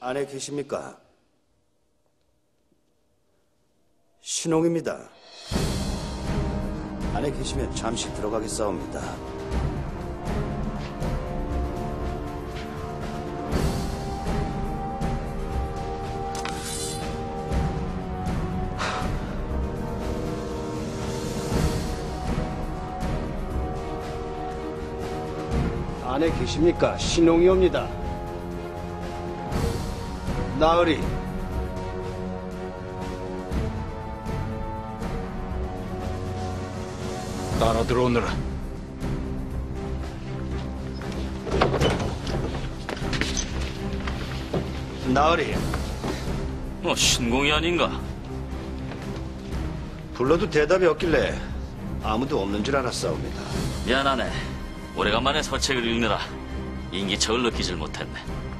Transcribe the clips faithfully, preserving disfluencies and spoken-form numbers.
안에 계십니까? 신홍입니다. 안에 계시면 잠시 들어가겠사옵니다. 안에 계십니까? 신홍이옵니다. 나으리. 따라 들어오너라. 나으리. 뭐 신공이 아닌가? 불러도 대답이 없길래 아무도 없는 줄 알았사옵니다. 미안하네. 오래간만에 서책을 읽느라 인기척을 느끼질 못했네.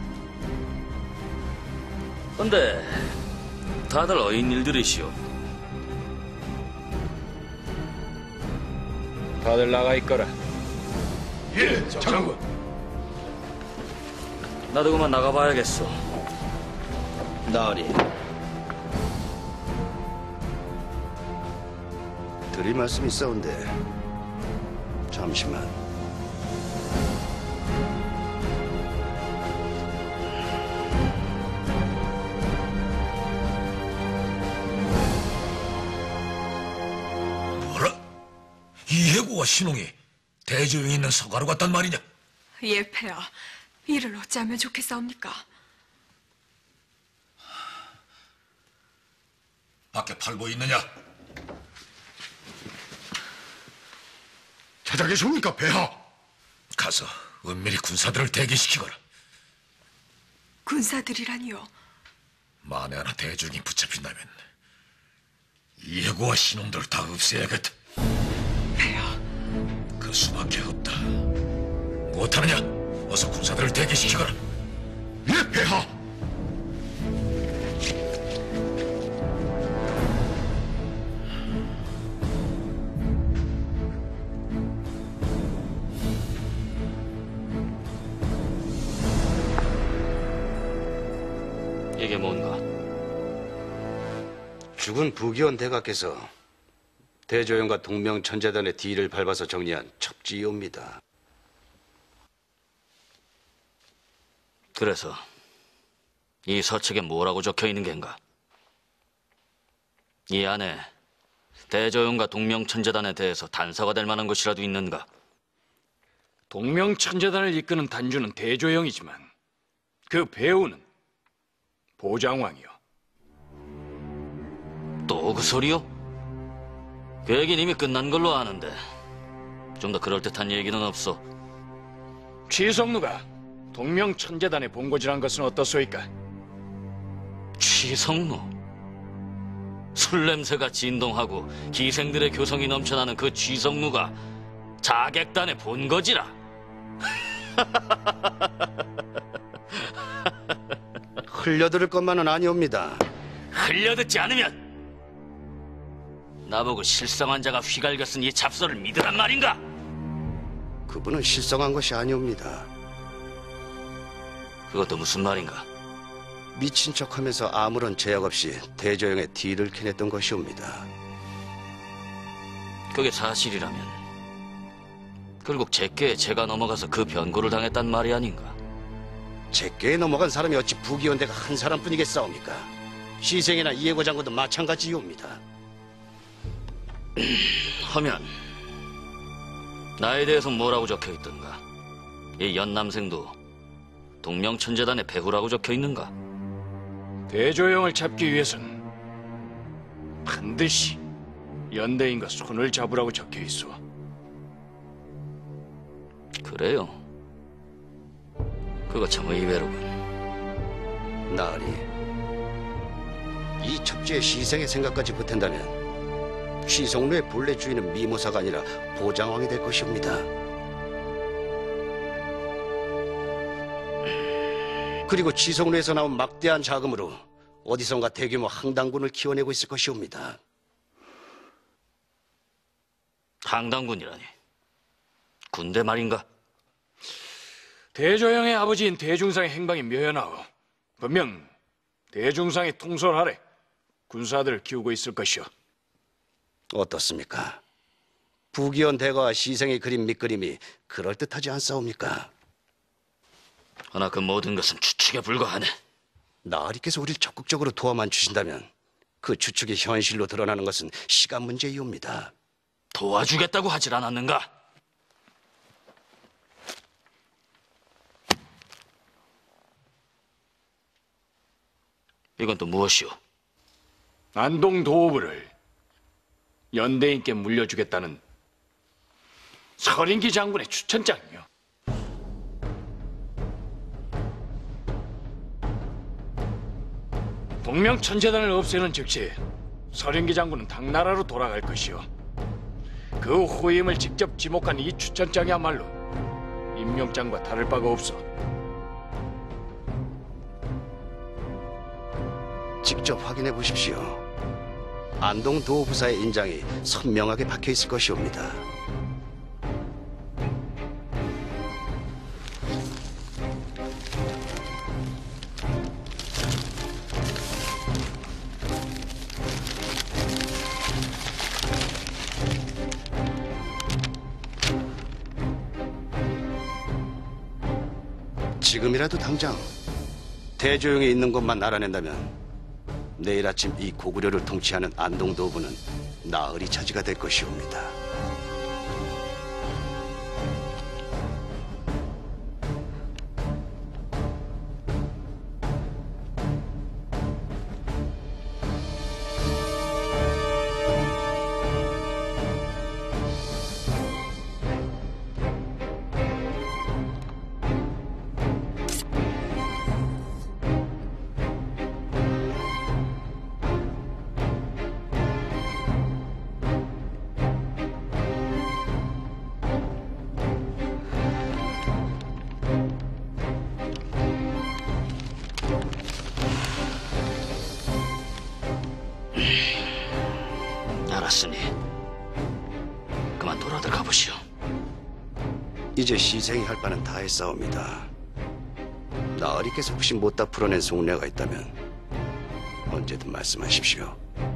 근데 다들 어인 일들이시오. 다들 나가 있거라. 예, 장군. 나도 그만 나가봐야겠어. 나으리. 드릴 말씀이 있사온데 잠시만. 이해고와 신홍이 대조영에 있는 서가로 갔단 말이냐? 예, 폐하. 이를 어찌하면 좋겠사옵니까? 밖에 팔보 있느냐? 찾아 계십니까, 폐하? 가서 은밀히 군사들을 대기시키거라. 군사들이라니요? 만에 하나 대조영이 붙잡힌다면 이해고와 신홍들을 다 없애야겠다. 폐하. 그 수밖에 없다. 못하느냐? 어서 군사들을 대기시키거라. 예, 폐하! 이게 뭔가? 죽은 부기원 대각께서 대조영과 동명천재단의 뒤를 밟아서 정리한 첩지이옵니다. 그래서 이 서책에 뭐라고 적혀 있는 겐가? 이 안에 대조영과 동명천재단에 대해서 단서가 될 만한 것이라도 있는가? 동명천재단을 이끄는 단주는 대조영이지만 그 배우는 보장왕이요. 또 그 소리요? 그 얘기는 이미 끝난 걸로 아는데 좀 더 그럴듯한 얘기는 없어. 취성누가 동명천재단의 본고지란 것은 어떻소이까? 취성루? 술 냄새가 진동하고 기생들의 교성이 넘쳐나는 그 취성루가 자객단의 본거지라. 흘려들을 것만은 아니옵니다. 흘려듣지 않으면 나보고 실성한 자가 휘갈겨 쓴 이 잡서를 믿으란 말인가? 그분은 실성한 것이 아니옵니다. 그것도 무슨 말인가? 미친 척하면서 아무런 제약 없이 대조영의 뒤를 캐냈던 것이옵니다. 그게 사실이라면 결국 제게 제가 넘어가서 그 변고를 당했단 말이 아닌가? 제게에 넘어간 사람이 어찌 부기원대가 한 사람뿐이겠사옵니까? 시생이나 이해고 장군도 마찬가지이옵니다. 하면 나에 대해서 뭐라고 적혀있던가? 이 연남생도 동명천재단의 배후라고 적혀있는가? 대조영을 잡기 위해선 반드시 연대인과 손을 잡으라고 적혀있어. 그래요? 그거 참 의외로군. 나으리, 이 첩지의 시생의 생각까지 보탠다면 취성루의 본래 주인은 미모사가 아니라 보장왕이 될 것이옵니다. 그리고 취성루에서 나온 막대한 자금으로 어디선가 대규모 항당군을 키워내고 있을 것이옵니다. 항당군이라니? 군대 말인가? 대조영의 아버지인 대중상의 행방이 묘연하오 분명 대중상의 통솔 아래 군사들을 키우고 있을 것이오. 어떻습니까? 부기원 대가와 시생이 그린 밑그림이 그럴듯하지 않사옵니까? 허나 그 모든 것은 추측에 불과하네. 나으리께서 우리를 적극적으로 도와만 주신다면 그 추측이 현실로 드러나는 것은 시간 문제이옵니다. 도와주겠다고 하질 않았는가? 이건 또 무엇이오? 안동 도읍을 연대인께 물려주겠다는 서린기 장군의 추천장이요. 동명천재단을 없애는 즉시 서린기 장군은 당나라로 돌아갈 것이요. 그 후임을 직접 지목한 이 추천장이야말로 임명장과 다를 바가 없어. 직접 확인해 보십시오. 안동 도부사의 인장이 선명하게 박혀 있을 것이옵니다. 지금이라도 당장 대조영에 있는 곳만 알아낸다면 내일 아침 이 고구려를 통치하는 안동도부는 나으리 차지가 될 것이옵니다. 알았으니 그만 돌아들 가보시오. 이제 시생이 할 바는 다 했사옵니다. 나으리께서 혹시 못다 풀어낸 속내가 있다면 언제든 말씀하십시오.